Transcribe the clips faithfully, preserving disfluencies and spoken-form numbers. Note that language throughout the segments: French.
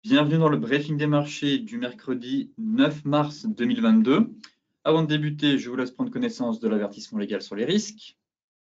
Bienvenue dans le briefing des marchés du mercredi neuf mars deux mille vingt-deux. Avant de débuter, je vous laisse prendre connaissance de l'avertissement légal sur les risques.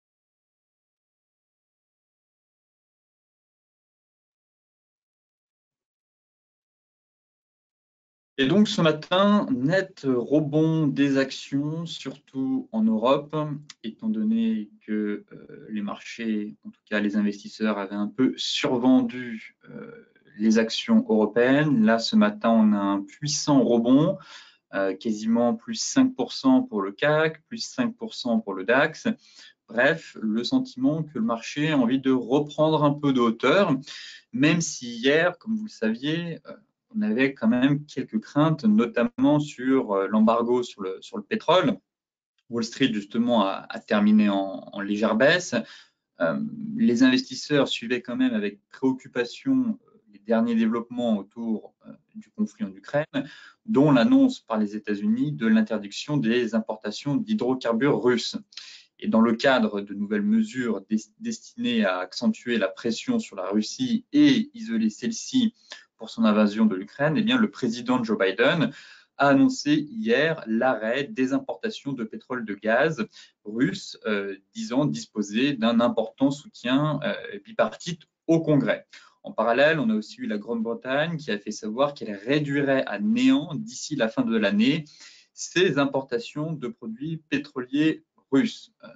Et donc ce matin, net rebond des actions, surtout en Europe, étant donné que euh, les marchés, en tout cas les investisseurs, avaient un peu survendu euh, les actions européennes. Là, ce matin, on a un puissant rebond. Euh, quasiment plus cinq pour cent pour le C A C, plus cinq pour cent pour le DAX. Bref, le sentiment que le marché a envie de reprendre un peu de hauteur, même si hier, comme vous le saviez, euh, on avait quand même quelques craintes, notamment sur euh, l'embargo sur le, sur le pétrole. Wall Street, justement, a, a terminé en, en légère baisse. Euh, les investisseurs suivaient quand même avec préoccupation les derniers développements autour euh, du conflit en Ukraine, dont l'annonce par les États-Unis de l'interdiction des importations d'hydrocarbures russes. Et dans le cadre de nouvelles mesures destinées à accentuer la pression sur la Russie et isoler celle-ci pour son invasion de l'Ukraine, eh bien, le président Joe Biden a annoncé hier l'arrêt des importations de pétrole de gaz russe, euh, disant disposer d'un important soutien euh, bipartite au Congrès. En parallèle, on a aussi eu la Grande-Bretagne qui a fait savoir qu'elle réduirait à néant d'ici la fin de l'année ses importations de produits pétroliers russes. Euh,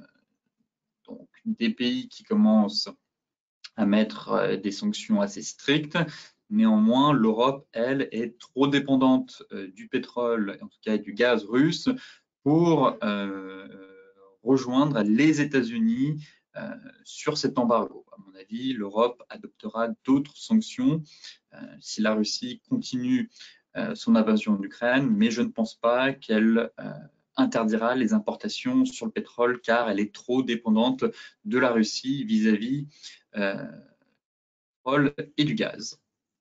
donc, des pays qui commencent à mettre euh, des sanctions assez strictes. Néanmoins, l'Europe, elle, est trop dépendante euh, du pétrole, en tout cas du gaz russe, pour euh, rejoindre les États-Unis euh, sur cet embargo. À mon avis, l'Europe adoptera d'autres sanctions euh, si la Russie continue euh, son invasion d'Ukraine, mais je ne pense pas qu'elle euh, interdira les importations sur le pétrole car elle est trop dépendante de la Russie vis-à-vis euh, du pétrole et du gaz.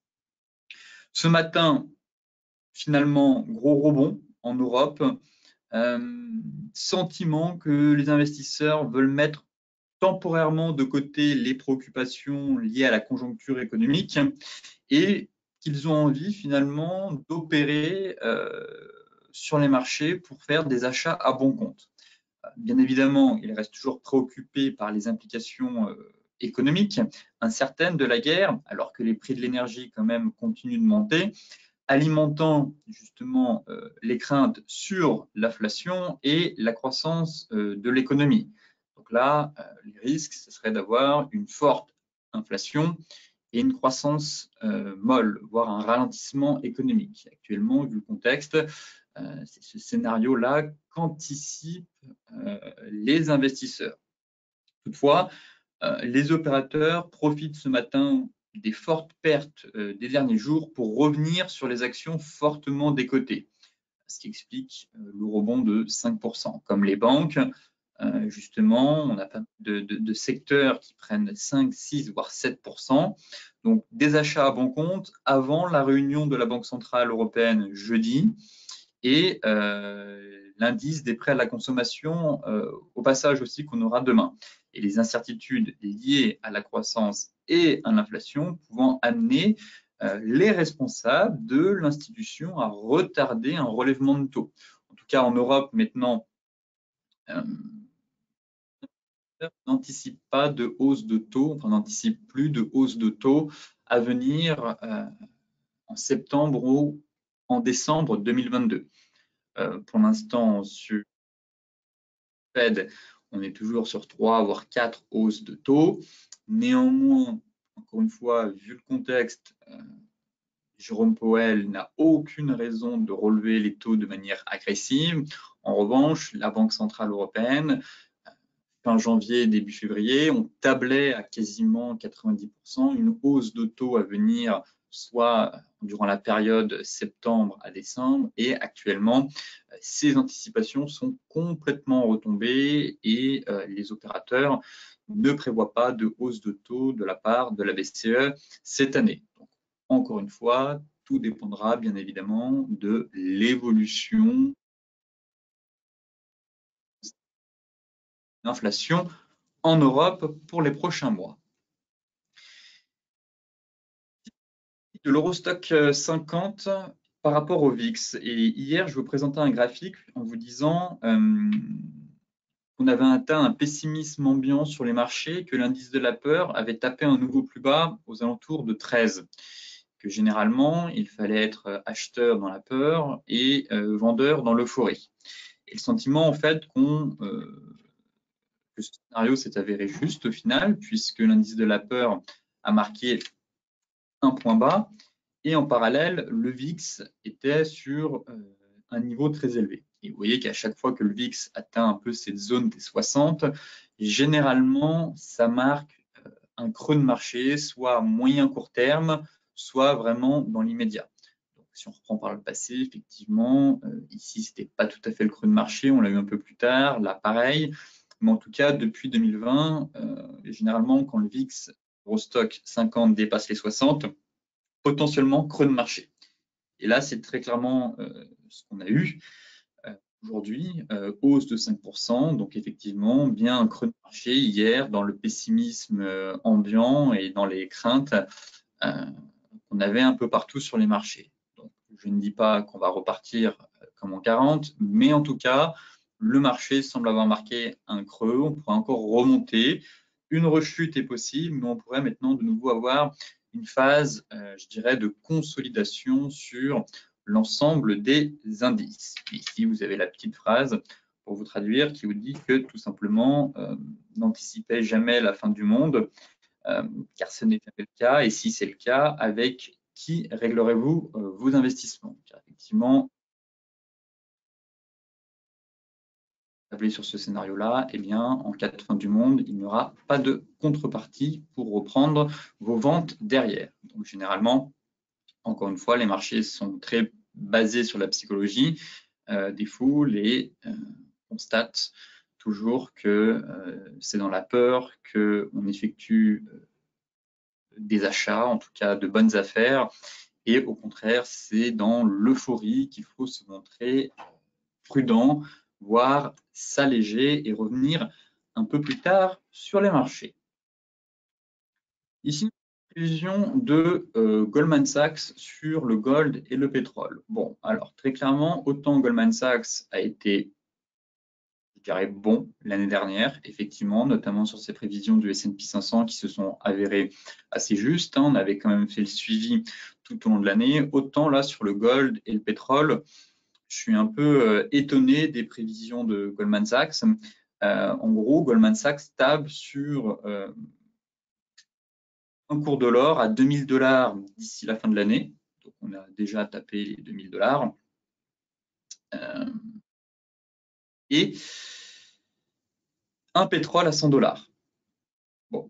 Ce matin, finalement, gros rebond en Europe. Euh, sentiment que les investisseurs veulent mettre temporairement de côté les préoccupations liées à la conjoncture économique et qu'ils ont envie finalement d'opérer euh, sur les marchés pour faire des achats à bon compte. Bien évidemment, ils restent toujours préoccupés par les implications euh, économiques incertaines de la guerre, alors que les prix de l'énergie quand même continuent de monter, alimentant justement euh, les craintes sur l'inflation et la croissance euh, de l'économie. Donc là, euh, les risques, ce serait d'avoir une forte inflation et une croissance euh, molle, voire un ralentissement économique. Actuellement, vu le contexte, euh, c'est ce scénario-là qu'anticipent euh, les investisseurs. Toutefois, euh, les opérateurs profitent ce matin des fortes pertes euh, des derniers jours pour revenir sur les actions fortement décotées, ce qui explique euh, le rebond de cinq pour cent. Comme les banques, euh, justement, on a pas de, de, de secteurs qui prennent cinq, six, voire sept pour cent. Donc, des achats à bon compte avant la réunion de la Banque centrale européenne jeudi et euh, l'indice des prêts à la consommation euh, au passage aussi qu'on aura demain. Et les incertitudes liées à la croissance et à l'inflation pouvant amener euh, les responsables de l'institution à retarder un relèvement de taux. En tout cas, en Europe, maintenant, euh, on n'anticipe pas de hausse de taux, enfin, on n'anticipe plus de hausse de taux à venir euh, en septembre ou en décembre deux mille vingt-deux. Euh, pour l'instant, sur Fed, on est toujours sur trois voire quatre hausses de taux. Néanmoins, encore une fois, vu le contexte, euh, Jérôme Powell n'a aucune raison de relever les taux de manière agressive. En revanche, la Banque centrale européenne, fin janvier, début février, on tablait à quasiment quatre-vingt-dix pour cent une hausse de taux à venir, soit durant la période septembre à décembre. Et actuellement, ces anticipations sont complètement retombées et euh, les opérateurs ne prévoient pas de hausse de taux de la part de la B C E cette année. Donc, encore une fois, tout dépendra bien évidemment de l'évolution de l'inflation en Europe pour les prochains mois. de l'Eurostock cinquante par rapport au V I X. Et hier, je vous présentais un graphique en vous disant euh, qu'on avait atteint un pessimisme ambiant sur les marchés, que l'indice de la peur avait tapé un nouveau plus bas aux alentours de treize. Que généralement, il fallait être acheteur dans la peur et euh, vendeur dans l'euphorie. Et le sentiment, en fait, qu'on, euh, que ce scénario s'est avéré juste au final, puisque l'indice de la peur a marqué un point bas, et en parallèle, le V I X était sur euh, un niveau très élevé. Et vous voyez qu'à chaque fois que le V I X atteint un peu cette zone des soixante, généralement, ça marque euh, un creux de marché, soit à moyen court terme, soit vraiment dans l'immédiat. Si on reprend par le passé, effectivement, euh, ici, ce n'était pas tout à fait le creux de marché, on l'a eu un peu plus tard, là, pareil. Mais en tout cas, depuis deux mille vingt, euh, généralement, quand le V I X Eurostock cinquante dépasse les soixante, potentiellement creux de marché. Et là, c'est très clairement euh, ce qu'on a eu euh, aujourd'hui, euh, hausse de cinq pour cent, donc effectivement, bien un creux de marché hier dans le pessimisme euh, ambiant et dans les craintes euh, qu'on avait un peu partout sur les marchés. Donc, je ne dis pas qu'on va repartir euh, comme en quarante, mais en tout cas, le marché semble avoir marqué un creux, on pourrait encore remonter, une rechute est possible, mais on pourrait maintenant de nouveau avoir une phase, euh, je dirais, de consolidation sur l'ensemble des indices. Ici, vous avez la petite phrase pour vous traduire qui vous dit que tout simplement, euh, n'anticipez jamais la fin du monde, euh, car ce n'est jamais le cas. Et si c'est le cas, avec qui réglerez-vous euh, vos investissements? Car effectivement, tablé sur ce scénario-là, eh bien, en cas de fin du monde, il n'y aura pas de contrepartie pour reprendre vos ventes derrière. Donc, généralement, encore une fois, les marchés sont très basés sur la psychologie euh, des foules et euh, constatent toujours que euh, c'est dans la peur qu'on effectue euh, des achats, en tout cas de bonnes affaires, et au contraire, c'est dans l'euphorie qu'il faut se montrer prudent, voire s'alléger et revenir un peu plus tard sur les marchés. Ici, une prévision de euh, Goldman Sachs sur le gold et le pétrole. Bon, alors très clairement, autant Goldman Sachs a été, je dirais, bon l'année dernière, effectivement, notamment sur ses prévisions du S and P cinq cents qui se sont avérées assez justes. Hein, on avait quand même fait le suivi tout au long de l'année. Autant là, sur le gold et le pétrole, je suis un peu euh, étonné des prévisions de Goldman Sachs. Euh, en gros, Goldman Sachs table sur euh, un cours de l'or à deux mille dollars d'ici la fin de l'année. Donc, on a déjà tapé les deux mille dollars. Euh, et un pétrole à cent dollars. Bon.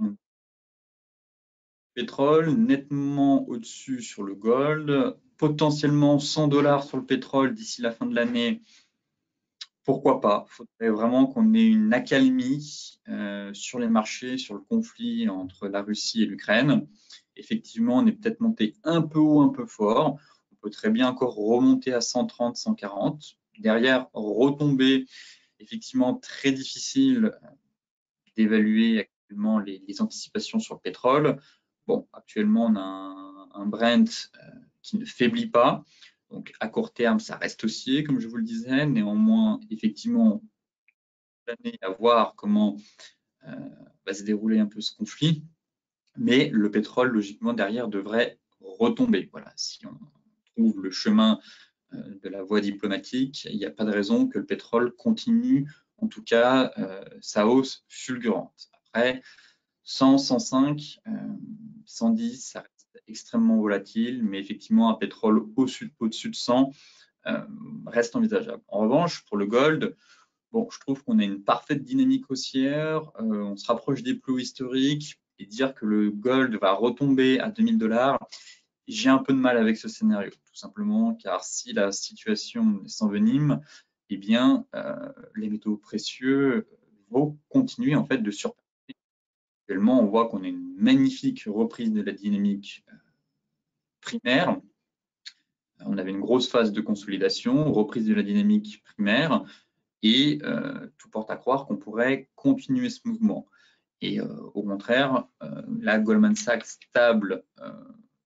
Pétrole nettement au-dessus sur le gold, potentiellement cent dollars sur le pétrole d'ici la fin de l'année. Pourquoi pas? Il faudrait vraiment qu'on ait une accalmie euh, sur les marchés, sur le conflit entre la Russie et l'Ukraine. Effectivement, on est peut-être monté un peu haut, un peu fort. On peut très bien encore remonter à cent trente, cent quarante. Derrière, retomber, effectivement, très difficile d'évaluer actuellement les, les anticipations sur le pétrole. Bon, actuellement, on a un, un Brent euh, qui ne faiblit pas. Donc, à court terme, ça reste haussier, comme je vous le disais. Néanmoins, effectivement, l'année à voir comment euh, va se dérouler un peu ce conflit. Mais le pétrole, logiquement, derrière, devrait retomber. Voilà, si on trouve le chemin euh, de la voie diplomatique, il n'y a pas de raison que le pétrole continue, en tout cas, euh, sa hausse fulgurante. Après, cent, cent cinq, euh, cent dix, ça reste extrêmement volatile, mais effectivement, un pétrole au-dessus, au-dessus de cent euh, reste envisageable. En revanche, pour le gold, bon, je trouve qu'on a une parfaite dynamique haussière, euh, on se rapproche des plus hauts historiques, et dire que le gold va retomber à deux mille dollars, j'ai un peu de mal avec ce scénario, tout simplement, car si la situation s'envenime, eh bien, euh, les métaux précieux vont continuer en fait de surpasser. Actuellement, on voit qu'on a une magnifique reprise de la dynamique primaire. On avait une grosse phase de consolidation, reprise de la dynamique primaire, et euh, tout porte à croire qu'on pourrait continuer ce mouvement. Et euh, au contraire, euh, la Goldman Sachs table euh,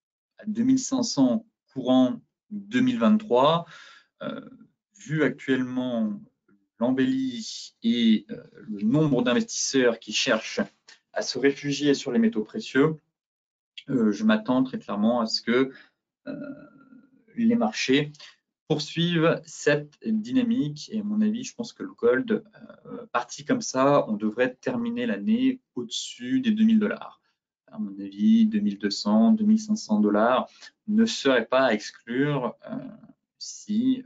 à deux mille cinq cents courant deux mille vingt-trois. Euh, vu actuellement l'embellie et euh, le nombre d'investisseurs qui cherchent à se réfugier sur les métaux précieux, euh, je m'attends très clairement à ce que euh, les marchés poursuivent cette dynamique. Et à mon avis, je pense que le gold, euh, parti comme ça, on devrait terminer l'année au-dessus des deux mille dollars. À mon avis, deux mille deux cents, deux mille cinq cents dollars ne serait pas à exclure euh, si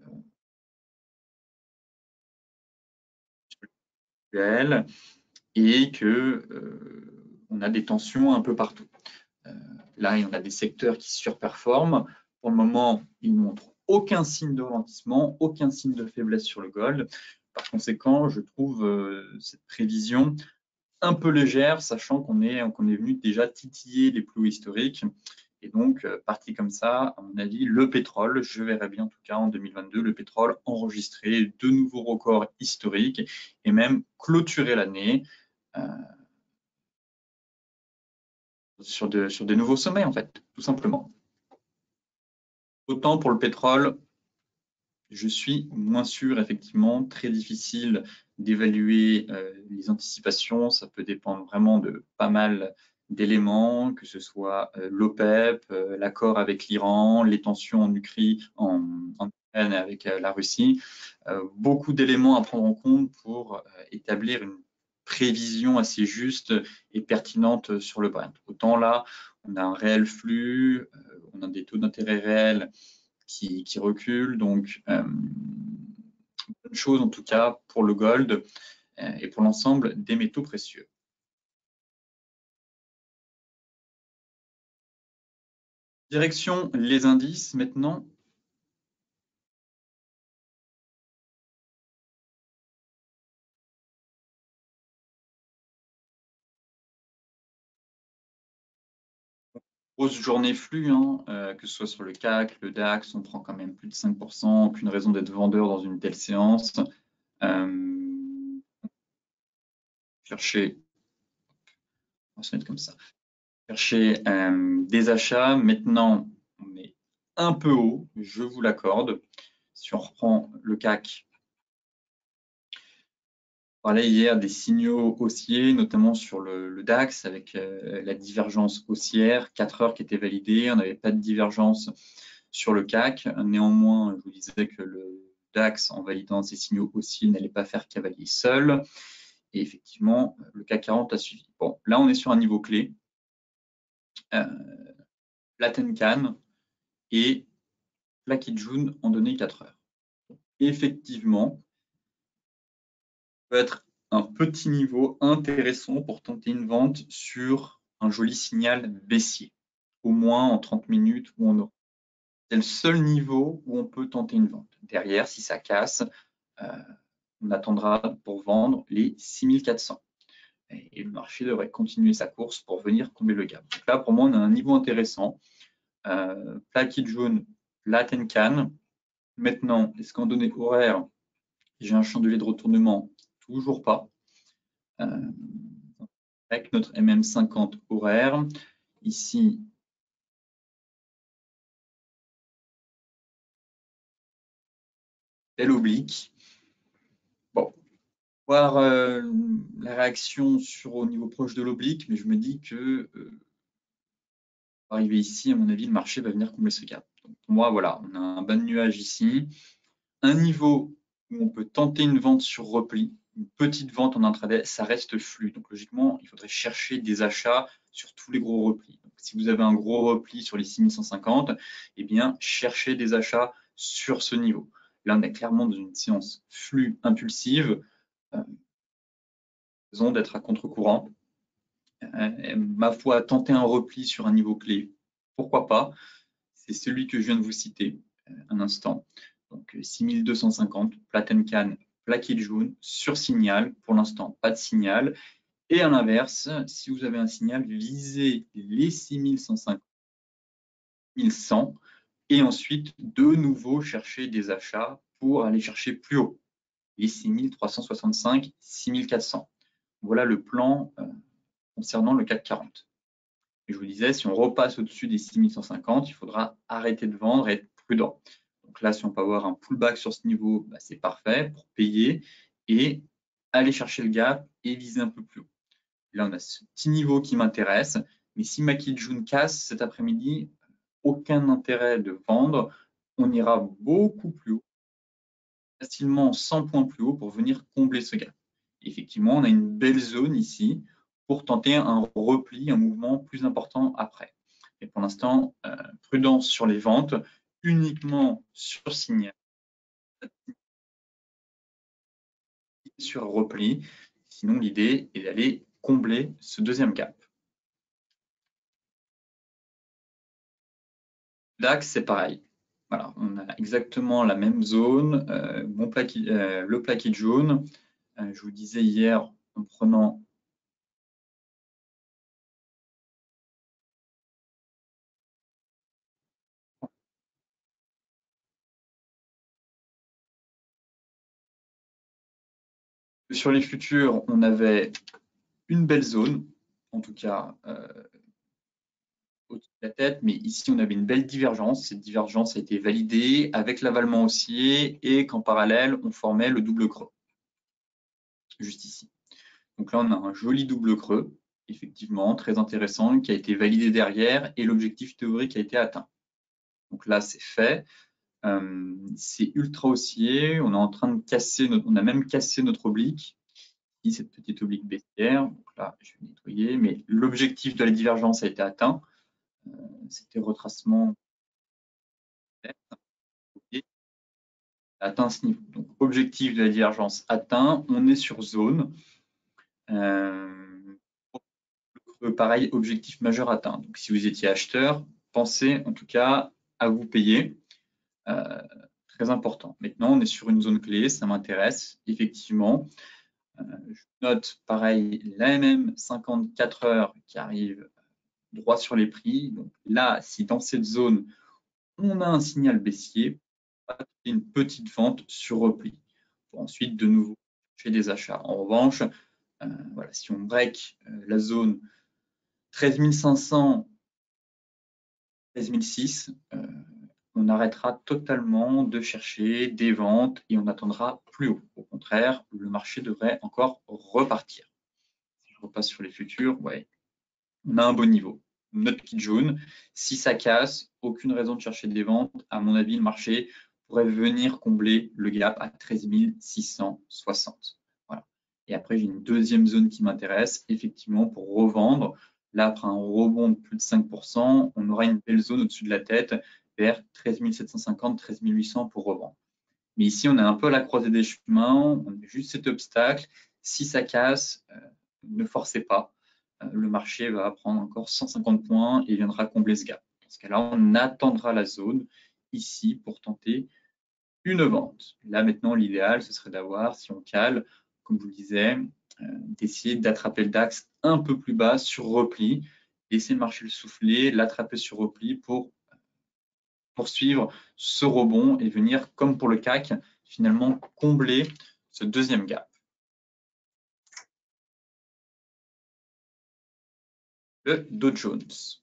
euh, et que euh, on a des tensions un peu partout. Euh, là, on a des secteurs qui surperforment. Pour le moment, ils ne montrent aucun signe de ralentissement, aucun signe de faiblesse sur le gold. Par conséquent, je trouve euh, cette prévision un peu légère, sachant qu'on est, qu'on est venu déjà titiller les plus hauts historiques. Et donc, euh, parti comme ça, à mon avis, le pétrole, je verrais bien en tout cas en deux mille vingt-deux, le pétrole enregistrer de nouveaux records historiques et même clôturer l'année euh, sur, de, sur des nouveaux sommets, en fait, tout simplement. Autant pour le pétrole, je suis moins sûr, effectivement, très difficile d'évaluer euh, les anticipations. Ça peut dépendre vraiment de pas mal d'éléments, que ce soit euh, l'OPEP, euh, l'accord avec l'Iran, les tensions en Ukraine, en, en Ukraine avec euh, la Russie. Euh, beaucoup d'éléments à prendre en compte pour euh, établir une prévision assez juste et pertinente sur le Brent. Autant là, on a un réel flux, euh, on a des taux d'intérêt réels qui, qui reculent. Donc, euh, bonne chose en tout cas pour le gold euh, et pour l'ensemble des métaux précieux. Direction les indices maintenant. Grosse journée flux, hein, euh, que ce soit sur le C A C, le DAX, on prend quand même plus de cinq pour cent. Aucune raison d'être vendeur dans une telle séance. Euh, chercher, on va se mettre comme ça. Chercher euh, des achats. Maintenant, on est un peu haut, je vous l'accorde. Si on reprend le C A C, on parlait hier des signaux haussiers, notamment sur le, le DAX, avec euh, la divergence haussière, quatre heures qui était validée. On n'avait pas de divergence sur le C A C. Néanmoins, je vous disais que le DAX, en validant ces signaux haussiers, n'allait pas faire cavalier seul. Et effectivement, le C A C quarante a suivi. Bon, là, on est sur un niveau clé. Euh, la Tenkan et la Kijun en données quatre heures. Effectivement, peut être un petit niveau intéressant pour tenter une vente sur un joli signal baissier, au moins en trente minutes ou en euros. C'est le seul niveau où on peut tenter une vente. Derrière, si ça casse, euh, on attendra pour vendre les six mille quatre cents. Et le marché devrait continuer sa course pour venir combler le gap. Donc là, pour moi, on a un niveau intéressant. Euh, plaquette jaune, la Tenkan. Maintenant, est-ce qu'en données horaires, j'ai un chandelier de retournement? Toujours pas. Euh, avec notre M M cinquante horaire. Ici, elle oblique. Bon, voir euh, la réaction sur au niveau proche de l'oblique, mais je me dis que euh, arriver ici, à mon avis, le marché va venir combler ce gap. Donc, pour moi, voilà, on a un bas de nuage ici, un niveau où on peut tenter une vente sur repli, une petite vente en intraday, ça reste flux. Donc logiquement, il faudrait chercher des achats sur tous les gros replis. Donc, si vous avez un gros repli sur les six mille cent cinquante, eh bien, cherchez des achats sur ce niveau. Là, on est clairement dans une séance flux impulsive, euh, raison d'être à contre-courant. Euh, ma foi, tenter un repli sur un niveau clé, pourquoi pas? C'est celui que je viens de vous citer euh, un instant. Donc six mille deux cent cinquante, Platencan, plaquette jaune, sur signal. Pour l'instant, pas de signal. Et à l'inverse, si vous avez un signal, visez les six mille cent cinquante, mille cent et ensuite de nouveau chercher des achats pour aller chercher plus haut, les six mille trois cent soixante-cinq, six mille quatre cents. Voilà le plan euh, concernant le C A C quarante. Et je vous disais, si on repasse au-dessus des six mille cent cinquante, il faudra arrêter de vendre et être prudent. Donc là, si on peut avoir un pullback sur ce niveau, bah, c'est parfait pour payer et aller chercher le gap et viser un peu plus haut. Là, on a ce petit niveau qui m'intéresse, mais si ma Kijun casse cet après-midi, aucun intérêt de vendre. On ira beaucoup plus haut, facilement cent points plus haut pour venir combler ce gap. Effectivement, on a une belle zone ici pour tenter un repli, un mouvement plus important après. Et pour l'instant, euh, prudence sur les ventes, uniquement sur signal, sur repli. Sinon, l'idée est d'aller combler ce deuxième gap. DAX, c'est pareil. Voilà, on a exactement la même zone. Euh, mon plaquis, euh, le plaquis jaune, euh, je vous disais hier, en prenant sur les futurs, on avait une belle zone, en tout cas euh, au-dessus de la tête, mais ici on avait une belle divergence. Cette divergence a été validée avec l'avalement haussier et qu'en parallèle on formait le double creux, juste ici. Donc là on a un joli double creux, effectivement très intéressant, qui a été validé derrière et l'objectif théorique a été atteint. Donc là c'est fait. Euh, c'est ultra haussier, on est en train de casser, notre, on a même cassé notre oblique, ici cette petite oblique baissière, donc là je vais nettoyer, mais l'objectif de la divergence a été atteint, euh, c'était retracement atteint ce niveau, donc objectif de la divergence atteint, on est sur zone, euh, pareil, objectif majeur atteint, donc si vous étiez acheteur, pensez en tout cas à vous payer, euh, très important. Maintenant on est sur une zone clé, ça m'intéresse, effectivement. Euh, je note pareil l'A M M cinquante-quatre heures qui arrive droit sur les prix. Donc là, si dans cette zone, on a un signal baissier, une petite vente sur repli pour ensuite de nouveau chercher des achats. En revanche, euh, voilà, si on break euh, la zone treize mille cinq cents, treize mille six, euh, on arrêtera totalement de chercher des ventes et on attendra plus haut. Au contraire, le marché devrait encore repartir. Si je repasse sur les futurs, ouais, on a un bon niveau. Notre kit jaune, si ça casse, aucune raison de chercher des ventes. À mon avis, le marché pourrait venir combler le gap à treize mille six cent soixante. Voilà. Et après, j'ai une deuxième zone qui m'intéresse, effectivement, pour revendre. Là, après un rebond de plus de cinq pour cent, on aura une belle zone au-dessus de la tête vers treize mille sept cent cinquante, treize mille huit cents pour revendre. Mais ici, on est un peu à la croisée des chemins, on a juste cet obstacle. Si ça casse, euh, ne forcez pas. Euh, le marché va prendre encore cent cinquante points et viendra combler ce gap. Dans ce cas-là, on attendra la zone ici pour tenter une vente. Là, maintenant, l'idéal, ce serait d'avoir, si on cale, comme je vous le disais, euh, d'essayer d'attraper le DAX un peu plus bas sur repli, laisser le marché le souffler, l'attraper sur repli pour poursuivre ce rebond et venir, comme pour le C A C, finalement combler ce deuxième gap. Le Dow Jones.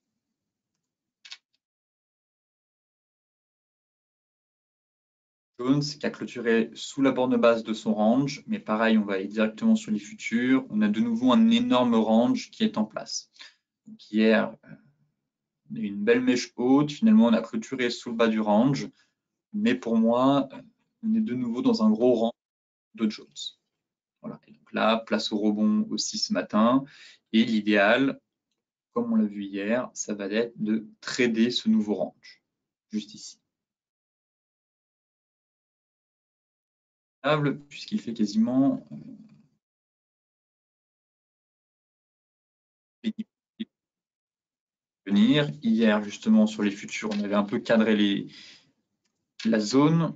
Jones qui a clôturé sous la borne basse de son range, mais pareil, on va aller directement sur les futurs. On a de nouveau un énorme range qui est en place. Donc hier, on a eu une belle mèche haute. Finalement, on a clôturé sous le bas du range. Mais pour moi, on est de nouveau dans un gros range Dow Jones. Voilà. Et donc là, place au rebond aussi ce matin. Et l'idéal, comme on l'a vu hier, ça va être de trader ce nouveau range, juste ici. Puisqu'il fait quasiment euh, venir. Hier, justement, sur les futurs, on avait un peu cadré les, la zone.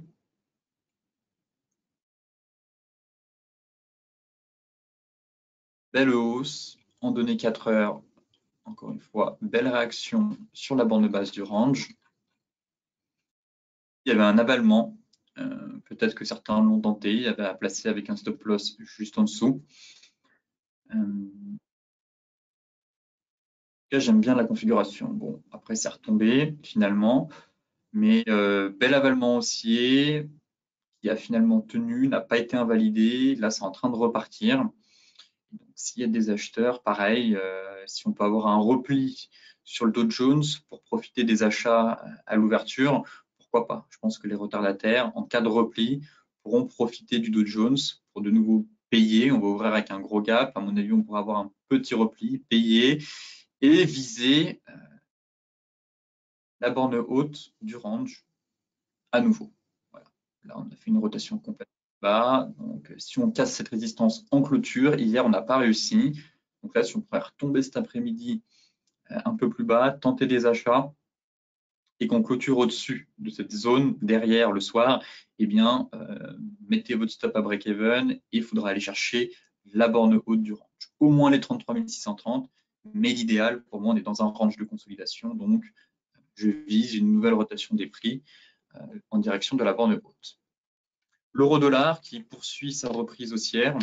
Belle hausse en données quatre heures. Encore une fois, belle réaction sur la bande de base du range. Il y avait un avalement. Euh, Peut-être que certains l'ont tenté. Il y avait à placer avec un stop loss juste en dessous. Euh, cas, j'aime bien la configuration. Bon, après, c'est retombé finalement, mais euh, bel avalement haussier qui a finalement tenu, n'a pas été invalidé. Là, c'est en train de repartir. Donc, s'il y a des acheteurs, pareil, euh, si on peut avoir un repli sur le Dow Jones pour profiter des achats à l'ouverture, pourquoi pas? Je pense que les retardataires, en cas de repli, pourront profiter du Dow Jones pour de nouveau payer. On va ouvrir avec un gros gap. À mon avis, on pourra avoir un petit repli, payer et viser euh, la borne haute du range à nouveau. Voilà. Là, on a fait une rotation complète bas. Donc, si on casse cette résistance en clôture, hier, on n'a pas réussi. Donc là, si on pourrait retomber cet après-midi euh, un peu plus bas, tenter des achats et qu'on clôture au-dessus de cette zone derrière le soir, eh bien, euh, mettez votre stop à break-even et il faudra aller chercher la borne haute du range. Au moins les trente-trois mille six cent trente, mais l'idéal, pour moi, on est dans un range de consolidation. Donc, je vise une nouvelle rotation des prix euh, en direction de la borne haute. L'euro-dollar qui poursuit sa reprise haussière.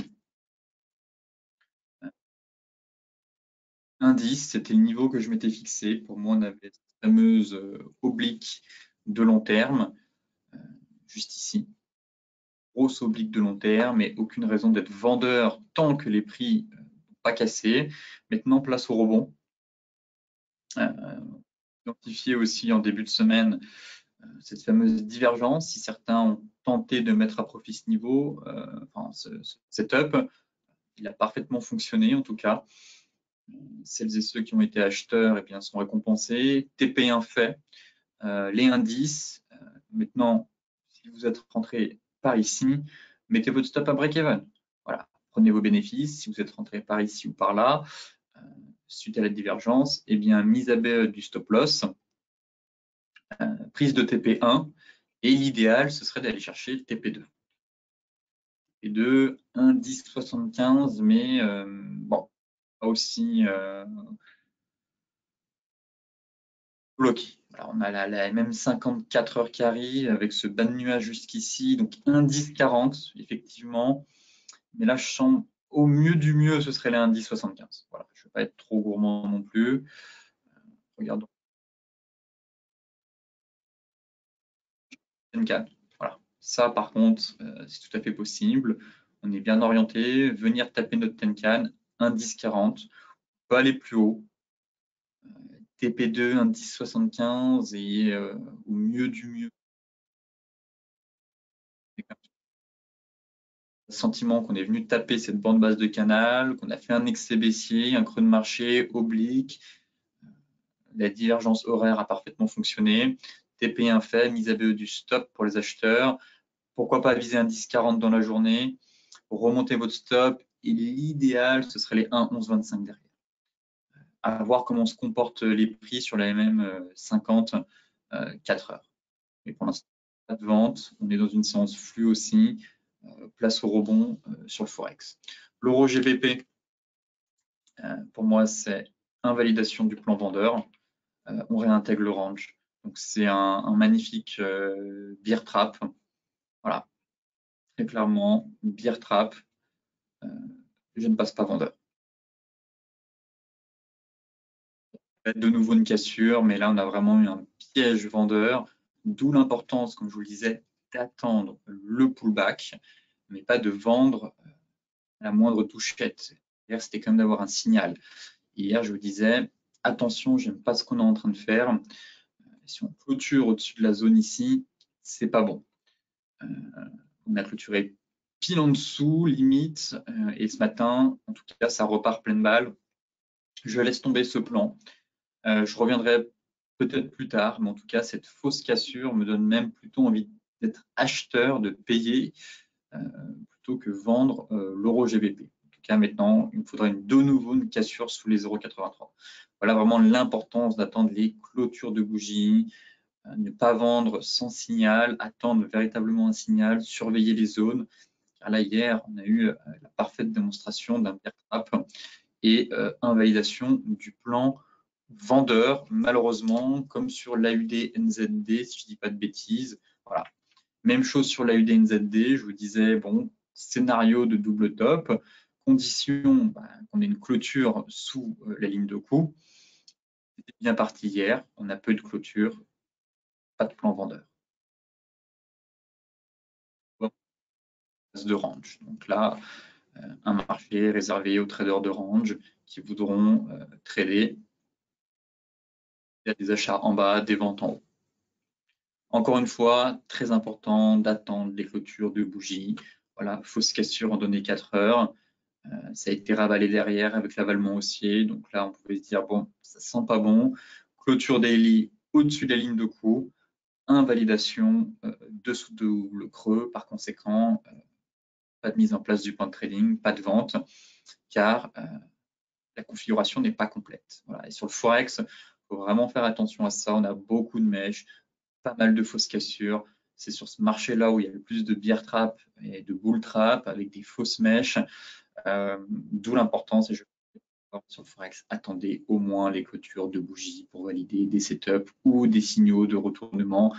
Indice, c'était le niveau que je m'étais fixé. Pour moi, on avait cette fameuse euh, oblique de long terme, euh, juste ici. Grosse oblique de long terme, mais aucune raison d'être vendeur tant que les prix n'ont euh, pas cassé. Maintenant, place au rebond. Euh, identifié aussi en début de semaine euh, cette fameuse divergence. Si certains ont tenté de mettre à profit ce niveau, euh, enfin, ce, ce setup, il a parfaitement fonctionné en tout cas. Celles et ceux qui ont été acheteurs eh bien, sont récompensés. T P un fait, euh, les indices. Euh, maintenant, si vous êtes rentré par ici, mettez votre stop à break-even. Voilà, prenez vos bénéfices. Si vous êtes rentré par ici ou par là, euh, suite à la divergence, eh bien, mise à baie du stop loss, euh, prise de T P un, et l'idéal, ce serait d'aller chercher T P deux. T P deux, indice soixante-quinze, mais euh, bon, pas aussi euh, bloqué. Alors, on a la, la même cinquante-quatre heures qui arrive avec ce bas de nuage jusqu'ici, donc indice quarante, effectivement. Mais là, je sens au mieux du mieux, ce serait l'indice soixante-quinze. Voilà, je ne veux pas être trop gourmand non plus. Regardons. Tenkan. Voilà. Ça, par contre, euh, c'est tout à fait possible. On est bien orienté. Venir taper notre Tenkan, indice quarante. On peut aller plus haut. T P deux, indice soixante-quinze et euh, au mieux du mieux. Sentiment qu'on est venu taper cette bande basse de canal, qu'on a fait un excès baissier, un creux de marché, oblique. La divergence horaire a parfaitement fonctionné. T P un fait, mise à B E du stop pour les acheteurs. Pourquoi pas viser un dix quarante dans la journée, remonter votre stop. Et l'idéal, ce serait les un onze vingt-cinq derrière. À voir comment se comportent les prix sur la M M cinquante euh, quatre heures. Mais pour l'instant, pas de vente. On est dans une séance flux aussi. Euh, place au rebond euh, sur le Forex. L'euro G B P, euh, pour moi, c'est invalidation du plan vendeur. Euh, on réintègre le range. Donc, c'est un, un magnifique euh, bear trap. Voilà, très clairement, bear trap. Euh, je ne passe pas vendeur. De nouveau une cassure, mais là, on a vraiment eu un piège vendeur, d'où l'importance, comme je vous le disais, d'attendre le pullback, mais pas de vendre à la moindre touchette. Hier, c'était quand même d'avoir un signal. Hier, je vous disais, attention, j'aime pas ce qu'on est en train de faire. Si on clôture au-dessus de la zone ici, c'est pas bon. Euh, on a clôturé pile en dessous, limite, euh, et ce matin, en tout cas, ça repart pleine balle. Je laisse tomber ce plan. Euh, je reviendrai peut-être plus tard, mais en tout cas, cette fausse cassure me donne même plutôt envie d'être acheteur, de payer, euh, plutôt que vendre euh, l'euro G B P. En tout cas, maintenant, il me faudrait une, de nouveau une cassure sous les zéro virgule quatre-vingt-trois. Voilà vraiment l'importance d'attendre les clôtures de bougies, euh, ne pas vendre sans signal, attendre véritablement un signal, surveiller les zones. Car là, hier, on a eu euh, la parfaite démonstration d'un bear trap et euh, invalidation du plan vendeur, malheureusement, comme sur l'A U D N Z D, si je ne dis pas de bêtises. Voilà. Même chose sur l'A U D N Z D, je vous disais, bon, scénario de double top, condition bah, qu'on ait une clôture sous euh, la ligne de coup, C'était bien parti hier, on a peu de clôture, pas de plan vendeur. Bon, de range. Donc là, euh, un marché réservé aux traders de range qui voudront euh, trader. Il y a des achats en bas, des ventes en haut. Encore une fois, très important d'attendre les clôtures de bougies. Voilà, fausse cassure en données quatre heures. Euh, ça a été ravalé derrière avec l'avalement haussier. Donc là, on pouvait se dire, bon, ça sent pas bon. Clôture daily au-dessus de la ligne de coup. Invalidation euh, dessous de le creux. Par conséquent, euh, pas de mise en place du point de trading, pas de vente, car euh, la configuration n'est pas complète. Voilà. Et sur le Forex, il faut vraiment faire attention à ça. On a beaucoup de mèches, pas mal de fausses cassures. C'est sur ce marché-là où il y a le plus de bear trap et de bull trap avec des fausses mèches. Euh, D'où l'importance, et je sur le Forex, attendez au moins les clôtures de bougies pour valider des setups ou des signaux de retournement.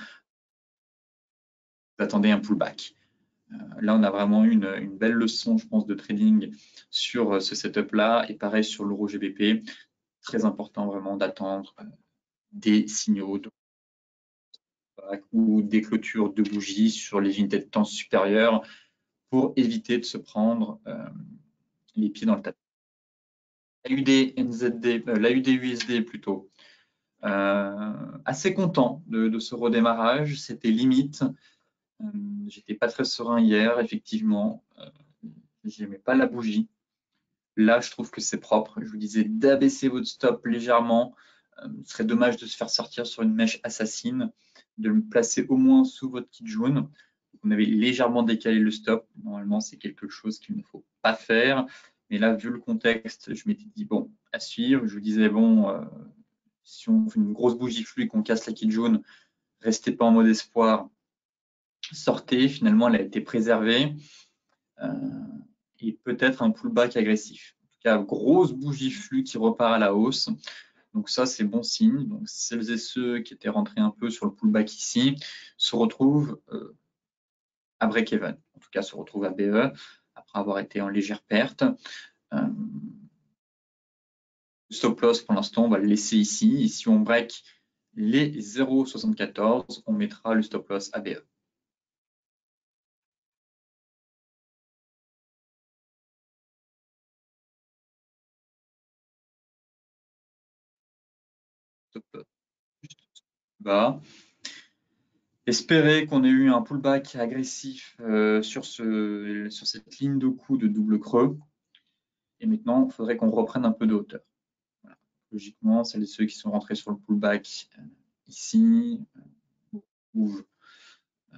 Vous attendez un pullback. Euh, là, on a vraiment eu une, une belle leçon, je pense, de trading sur ce setup-là. Et pareil sur l'euro G B P. Très important vraiment d'attendre euh, des signaux de pullback ou des clôtures de bougies sur les unités de temps supérieures pour éviter de se prendre euh, les pieds dans le tapis. L'A U D N Z D, euh, l'A U D U S D plutôt. Euh, assez content de, de ce redémarrage, c'était limite. Euh, J'étais pas très serein hier, effectivement. Euh, J'aimais pas la bougie. Là, je trouve que c'est propre. Je vous disais d'abaisser votre stop légèrement. Euh, ce serait dommage de se faire sortir sur une mèche assassine, de le placer au moins sous votre kit jaune. On avait légèrement décalé le stop. Normalement, c'est quelque chose qu'il ne faut pas faire. Mais là, vu le contexte, je m'étais dit, bon, à suivre. Je vous disais, bon, euh, si on fait une grosse bougie fluide, qu'on casse la kit jaune, restez pas en mode espoir. Sortez. Finalement, elle a été préservée. Euh, et peut-être un pullback agressif. En tout cas, grosse bougie flux qui repart à la hausse. Donc ça, c'est bon signe. Donc celles et ceux qui étaient rentrés un peu sur le pullback ici se retrouvent euh, à break-even. En tout cas, se retrouvent à B E après avoir été en légère perte. Euh, le stop loss, pour l'instant, on va le laisser ici. Et si on break les zéro virgule soixante-quatorze, on mettra le stop loss à B E. Stop loss juste bas. Espérer qu'on ait eu un pullback agressif euh, sur, ce, sur cette ligne de coup de double creux. Et maintenant, il faudrait qu'on reprenne un peu de hauteur. Voilà. Logiquement, celles et ceux qui sont rentrés sur le pullback euh, ici, euh, ou euh,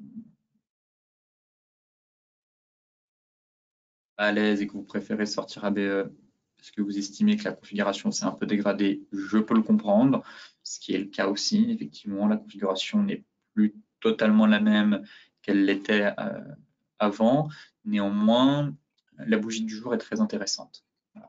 à l'aise et que vous préférez sortir à B E parce que vous estimez que la configuration s'est un peu dégradée, je peux le comprendre, ce qui est le cas aussi. Effectivement, la configuration n'est plus totalement la même qu'elle l'était euh, avant. Néanmoins, la bougie du jour est très intéressante. Voilà.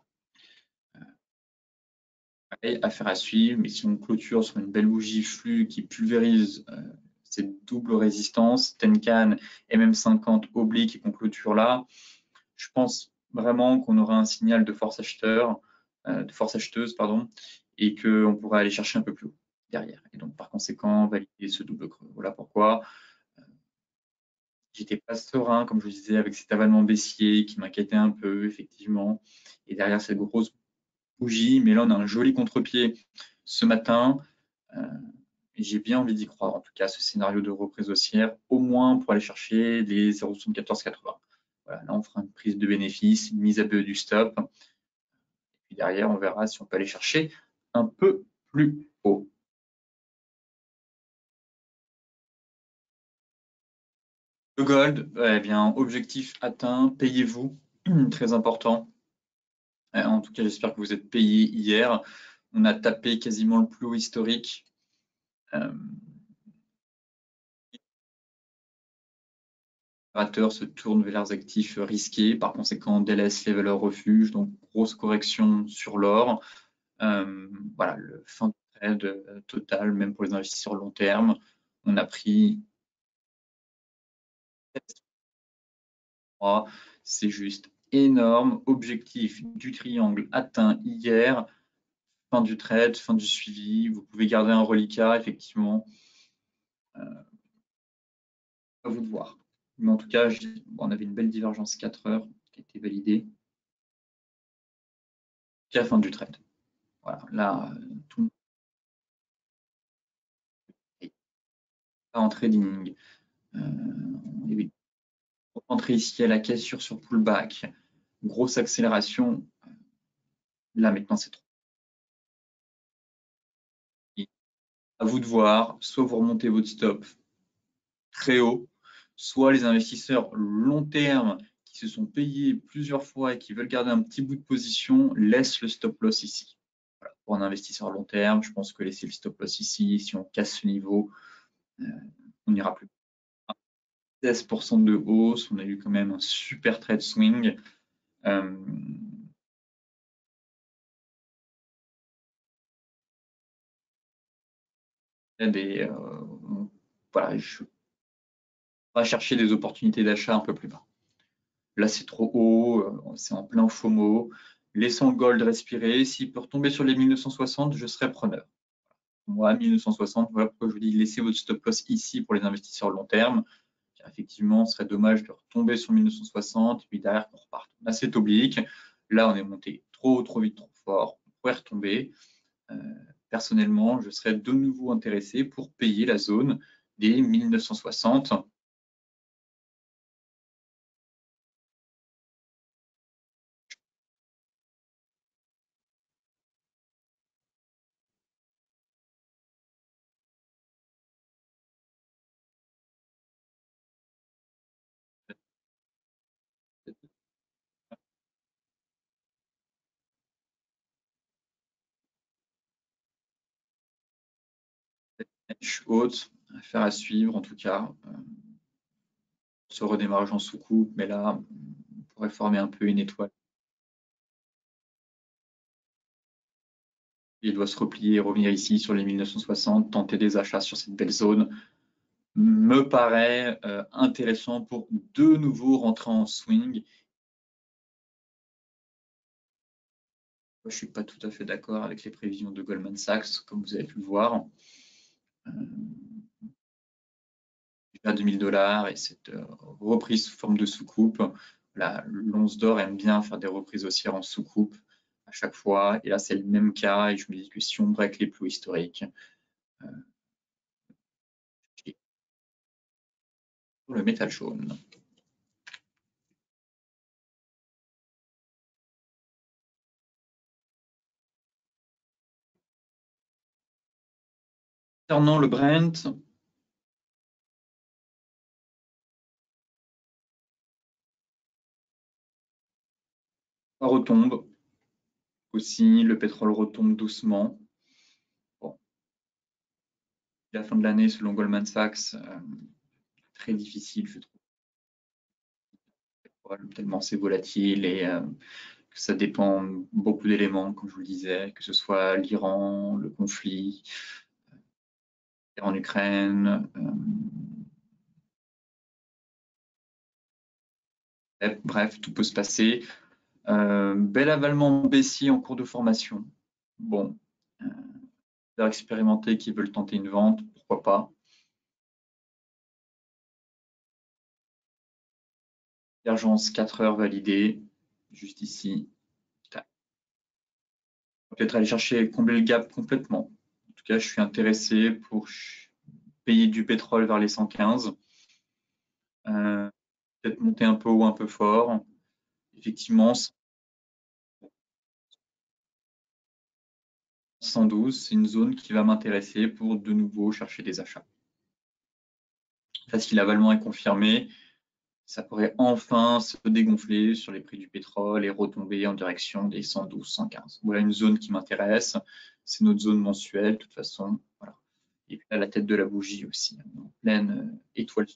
Euh, affaire à suivre, mais si on clôture sur une belle bougie flux qui pulvérise euh, cette double résistance, Tenkan M M cinquante oblique et qu'on clôture là, je pense vraiment qu'on aura un signal de force acheteur, euh, de force acheteuse, pardon, et qu'on pourra aller chercher un peu plus haut derrière. Et donc, par conséquent, valider ce double creux. Voilà pourquoi euh, j'étais pas serein, comme je vous disais, avec cet avalement baissier qui m'inquiétait un peu, effectivement. Et derrière cette grosse bougie, mais là, on a un joli contre-pied ce matin. Euh, et j'ai bien envie d'y croire, en tout cas, ce scénario de reprise haussière, au moins pour aller chercher les zéro virgule soixante-quatorze quatre-vingts. Voilà, là, on fera une prise de bénéfice, une mise à B E du stop. Et puis derrière, on verra si on peut aller chercher un peu plus haut. Le gold, eh bien, objectif atteint, payez-vous, très important. En tout cas, j'espère que vous êtes payé hier. On a tapé quasiment le plus haut historique. Euh, les opérateurs se tournent vers leurs actifs risqués, par conséquent délaissent les valeurs refuges, donc grosse correction sur l'or. Euh, voilà, le fin de trade total, même pour les investisseurs long terme. On a pris c'est juste énorme. Objectif du triangle atteint hier. fin du trade, fin du suivi. Vous pouvez garder un reliquat, effectivement. Euh, à vous de voir. Mais en tout cas, on avait une belle divergence quatre heures qui a été validée. Puis à la fin du trade. Voilà, là, tout en trading. Euh, oui. Entrer ici à la cassure sur pullback. Grosse accélération. Là, maintenant, c'est trop. À vous de voir. Soit vous remontez votre stop très haut, soit les investisseurs long terme qui se sont payés plusieurs fois et qui veulent garder un petit bout de position laissent le stop loss ici. Voilà. Pour un investisseur long terme, je pense que laisser le stop loss ici, si on casse ce niveau, euh, on n'ira plus. seize pour cent de hausse, on a eu quand même un super trade swing. Euh, des, euh, voilà, je vais chercher des opportunités d'achat un peu plus bas. Là, c'est trop haut, euh, c'est en plein FOMO. Laissons le gold respirer. S'il peut retomber sur les mille neuf cent soixante, je serai preneur. Moi, mille neuf cent soixante, voilà pourquoi je vous dis laissez votre stop loss ici pour les investisseurs long terme. Car effectivement, ce serait dommage de retomber sur mille neuf cent soixante et puis derrière qu'on reparte. Là, c'est oblique. Là, on est monté trop, trop vite, trop fort. On pourrait retomber. Euh, personnellement, je serais de nouveau intéressé pour payer la zone des mille neuf cent soixante. Haute, affaire à suivre en tout cas. Euh, ce redémarrage en sous-coupe, mais là, on pourrait former un peu une étoile. Il doit se replier et revenir ici sur les mille neuf cent soixante, tenter des achats sur cette belle zone. Me paraît euh, intéressant pour de nouveau rentrer en swing. Je ne suis pas tout à fait d'accord avec les prévisions de Goldman Sachs, comme vous avez pu le voir. Euh, à deux mille dollars et cette euh, reprise sous forme de sous-coupe. L'once d'or aime bien faire des reprises haussières en sous-coupe à chaque fois. Et là, c'est le même cas. Et je me dis que si on break les plus historiques, euh, le métal jaune. Concernant le Brent, ça retombe aussi. Le pétrole retombe doucement. Bon. La fin de l'année, selon Goldman Sachs, euh, très difficile, je trouve. Tellement c'est volatile et euh, que ça dépend beaucoup d'éléments, comme je vous le disais, que ce soit l'Iran, le conflit, en Ukraine. Euh, bref, tout peut se passer. Euh, bel avalement baissier en cours de formation. Bon, euh, expérimentés qui veulent tenter une vente, pourquoi pas. Divergence quatre heures validée, juste ici. Peut-être aller chercher, combler le gap complètement. En tout cas, je suis intéressé pour payer du pétrole vers les cent quinze. Euh, peut-être monter un peu haut, un peu fort. Effectivement, cent douze, c'est une zone qui va m'intéresser pour de nouveau chercher des achats. Enfin, si l'avalement est confirmé, ça pourrait enfin se dégonfler sur les prix du pétrole et retomber en direction des cent douze, cent quinze. Voilà une zone qui m'intéresse. C'est notre zone mensuelle, de toute façon. Voilà. Et puis à la tête de la bougie aussi, en pleine étoile.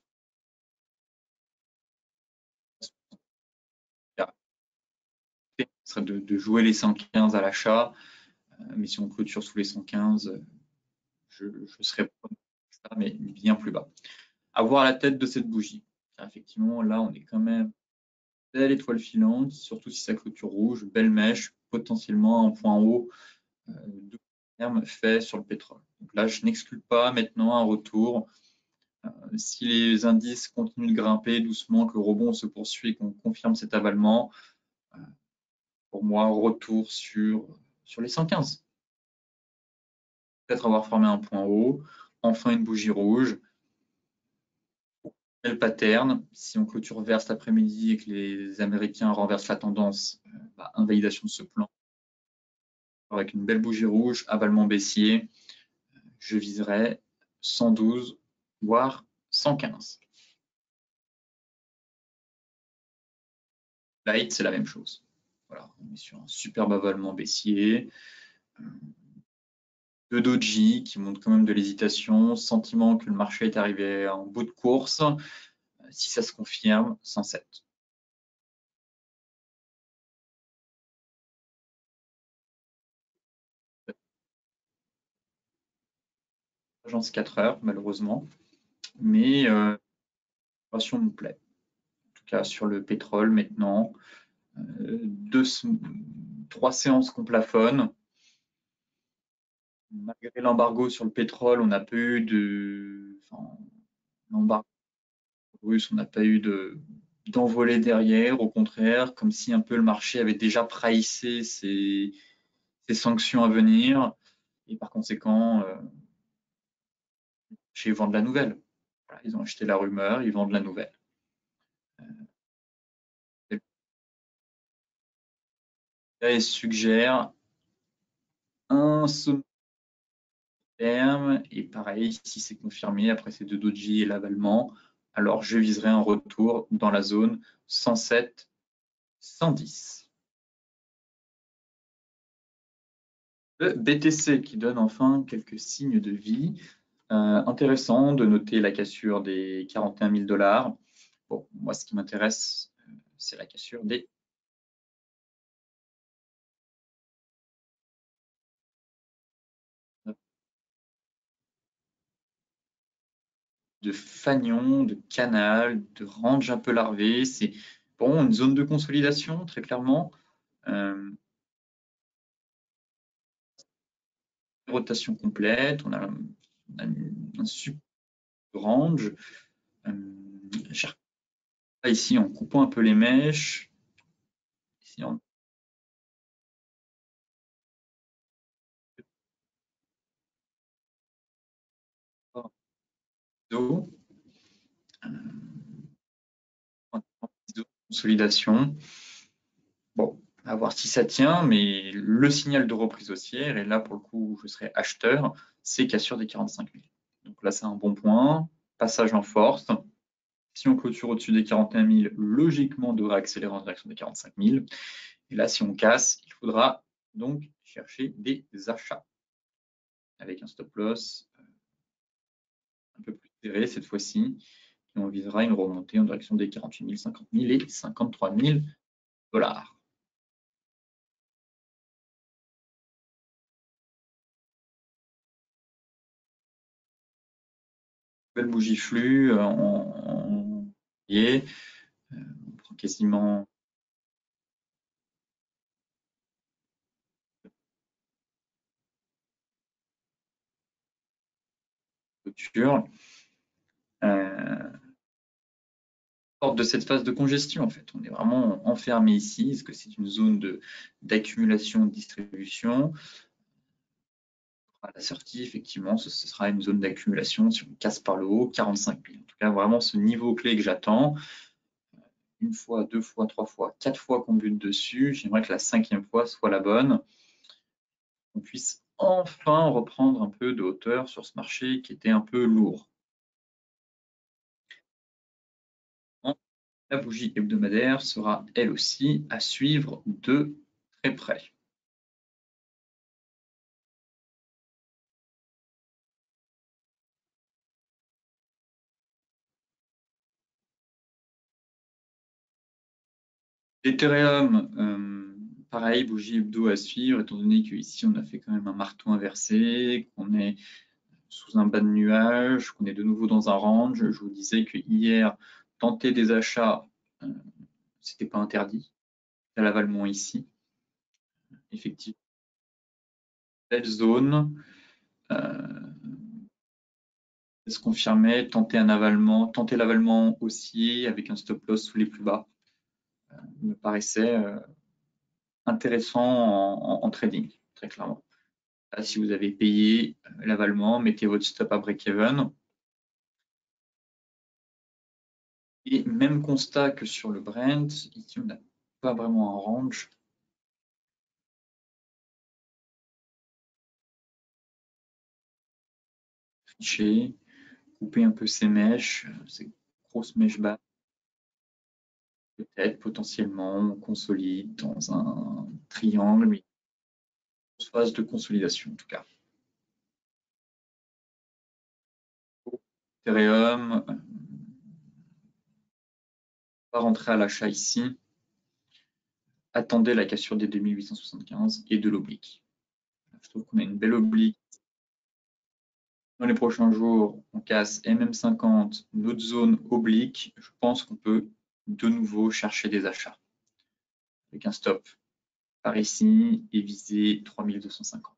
Ce serait de, de jouer les cent quinze à l'achat, mais si on clôture sous les cent quinze, je, je serais ça, mais bien plus bas. À voir la tête de cette bougie. Car effectivement, là, on est quand même belle étoile filante, surtout si ça clôture rouge, belle mèche, potentiellement un point haut de terme fait sur le pétrole. Donc là, je n'exclus pas maintenant un retour. Euh, si les indices continuent de grimper doucement, que le rebond se poursuit et qu'on confirme cet avalement, euh, pour moi, retour sur, sur les cent quinze. Peut-être avoir formé un point haut, enfin une bougie rouge, le pattern. Si on clôture vert cet après-midi et que les Américains renversent la tendance, euh, bah, invalidation de ce plan avec une belle bougie rouge, avalement baissier, je viserai cent douze, voire cent quinze. Light, c'est la même chose. Voilà, on est sur un superbe avalement baissier. Deux doji qui montrent quand même de l'hésitation, sentiment que le marché est arrivé en bout de course. Si ça se confirme, cent sept. Agence quatre heures, malheureusement. Mais euh, la situation nous plaît. En tout cas, sur le pétrole maintenant. Euh, deux, trois séances qu'on plafonne. Malgré l'embargo sur le pétrole, on n'a pas eu de. Enfin, l'embargo russe, on n'a pas eu de d'envolée derrière, au contraire, comme si un peu le marché avait déjà pricé ces, ces sanctions à venir, et par conséquent, euh, chez vendent la nouvelle. Voilà, ils ont acheté la rumeur, ils vendent la nouvelle. Là, ils suggèrent un sommet terme, et pareil, si c'est confirmé après ces deux doji et l'avalement, alors je viserai un retour dans la zone cent sept cent dix. Le B T C qui donne enfin quelques signes de vie. Euh, intéressant de noter la cassure des quarante et un mille dollars. Bon, moi, ce qui m'intéresse, euh, c'est la cassure des de fanion, de canal, de range un peu larvé. C'est bon, une zone de consolidation, très clairement. Euh, rotation complète, on a, on a un super range. Euh, ici, en coupant un peu les mèches, ici en dos, consolidation. Bon, à voir si ça tient, mais le signal de reprise haussière, et là pour le coup je serai acheteur, c'est cassure des quarante-cinq mille. Donc là c'est un bon point, passage en force. Si on clôture au-dessus des quarante et un mille, logiquement on devrait accélérer en direction des quarante-cinq mille. Et là si on casse, il faudra donc chercher des achats avec un stop loss un peu plus serré cette fois-ci. Et on visera une remontée en direction des quarante-huit mille, cinquante mille et cinquante-trois mille dollars. Belle bougie flux euh, en, en euh, on prend quasiment clôture. Euh, sorte de cette phase de congestion en fait. On est vraiment enfermé ici. Est-ce que c'est une zone de d'accumulation, de distribution? À la sortie, effectivement, ce, ce sera une zone d'accumulation si on casse par le haut, quarante-cinq mille. En tout cas, vraiment ce niveau clé que j'attends. Une fois, deux fois, trois fois, quatre fois qu'on bute dessus. J'aimerais que la cinquième fois soit la bonne. On puisse enfin reprendre un peu de hauteur sur ce marché qui était un peu lourd. La bougie hebdomadaire sera elle aussi à suivre de très près. L'Ethereum, euh, pareil, bougie hebdo à suivre, étant donné qu'ici on a fait quand même un marteau inversé, qu'on est sous un bas de nuage, qu'on est de nouveau dans un range. Je vous disais que hier, tenter des achats, euh, c'était pas interdit. À l'avalement ici, effectivement. belle zone. Euh, se confirmer, tenter un avalement, tenter l'avalement haussier avec un stop loss sous les plus bas. Euh, me paraissait euh, intéressant en, en, en trading, très clairement. Là, si vous avez payé euh, l'avalement, mettez votre stop à break-even. Et même constat que sur le Brent, ici on n'a pas vraiment un range. Tricher, couper un peu ces mèches, ces grosses mèches basses. Peut-être potentiellement on consolide dans un triangle, mais une phase de consolidation en tout cas. Ethereum, euh, pas rentrer à l'achat ici. Attendez la cassure des deux mille huit cent soixante-quinze et de l'oblique. Je trouve qu'on a une belle oblique. Dans les prochains jours, on casse M M cinquante, notre zone oblique. Je pense qu'on peut de nouveau chercher des achats avec un stop par ici et viser trois mille deux cent cinquante.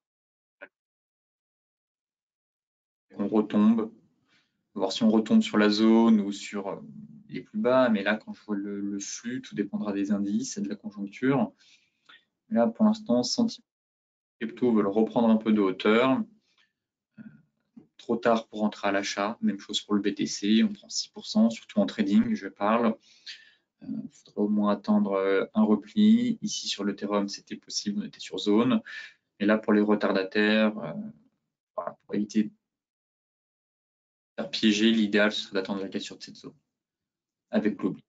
On retombe, voir si on retombe sur la zone ou sur les plus bas, mais là, quand je vois le, le flux, tout dépendra des indices et de la conjoncture. Là, pour l'instant, sentiment crypto veulent reprendre un peu de hauteur. Trop tard pour entrer à l'achat, même chose pour le B T C, on prend six pour cent, surtout en trading, je parle. Il euh, faudrait au moins attendre un repli. Ici, sur l'Ethereum, c'était possible, on était sur zone. Et là, pour les retardataires, euh, voilà, pour éviter de faire piéger, l'idéal, ce serait d'attendre la cassure de cette zone, avec l'oubli.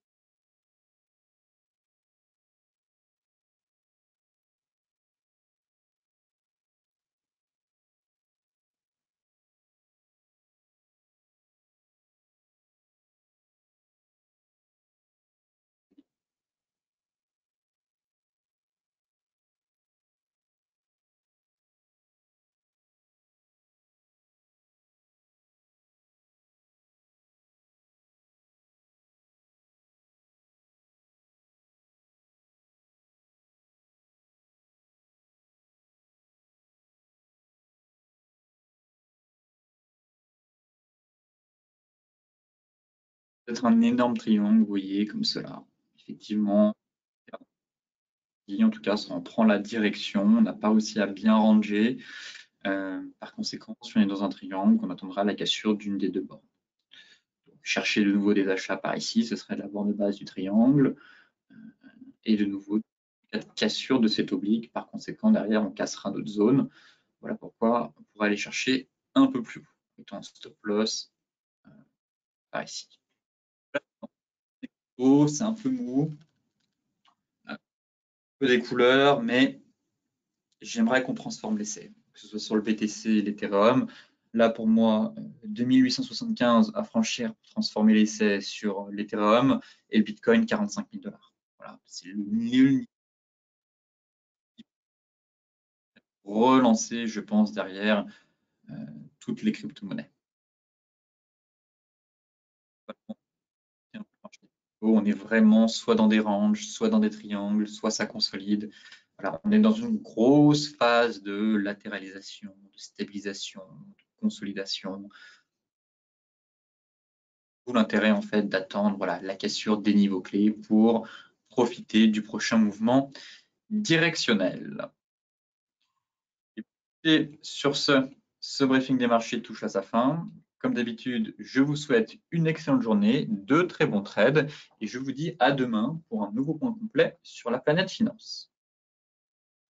Peut-être un énorme triangle, vous voyez, comme cela. Effectivement, en tout cas, ça en prend la direction. On n'a pas réussi à bien ranger. Euh, par conséquent, si on est dans un triangle, on attendra la cassure d'une des deux bornes. Donc, chercher de nouveau des achats par ici, ce serait la borne de base du triangle. Euh, et de nouveau, cassure de cette oblique. Par conséquent, derrière, on cassera notre zone. Voilà pourquoi on pourrait aller chercher un peu plus haut, mettons un stop loss euh, par ici. Oh, c'est un peu mou, un peu des couleurs, mais j'aimerais qu'on transforme l'essai, que ce soit sur le B T C et l'Ethereum. Là, pour moi, deux mille huit cent soixante-quinze à franchir pour transformer l'essai sur l'Ethereum et le Bitcoin, quarante-cinq mille dollars. Voilà, c'est le nul. Relancer, je pense, derrière euh, toutes les crypto-monnaies. On est vraiment soit dans des ranges, soit dans des triangles, soit ça consolide. Voilà, on est dans une grosse phase de latéralisation, de stabilisation, de consolidation. D'où l'intérêt en fait d'attendre voilà, la cassure des niveaux clés pour profiter du prochain mouvement directionnel. Et sur ce, ce briefing des marchés touche à sa fin. Comme d'habitude, je vous souhaite une excellente journée, de très bons trades et je vous dis à demain pour un nouveau point complet sur la planète finance.